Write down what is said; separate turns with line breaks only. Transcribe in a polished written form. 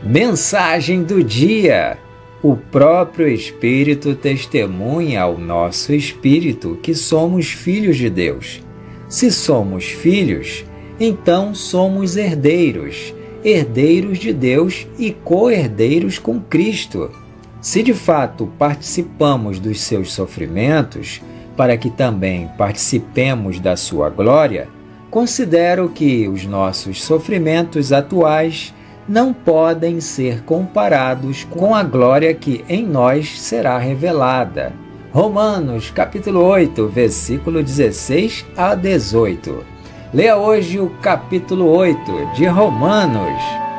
Mensagem do dia: o próprio Espírito testemunha ao nosso espírito que somos filhos de Deus. Se somos filhos, então somos herdeiros, herdeiros de Deus e co-herdeiros com Cristo. Se de fato participamos dos seus sofrimentos, para que também participemos da sua glória, considero que os nossos sofrimentos atuais não podem ser comparados com a glória que em nós será revelada. Romanos, capítulo 8, versículo 16 a 18. Leia hoje o capítulo 8 de Romanos.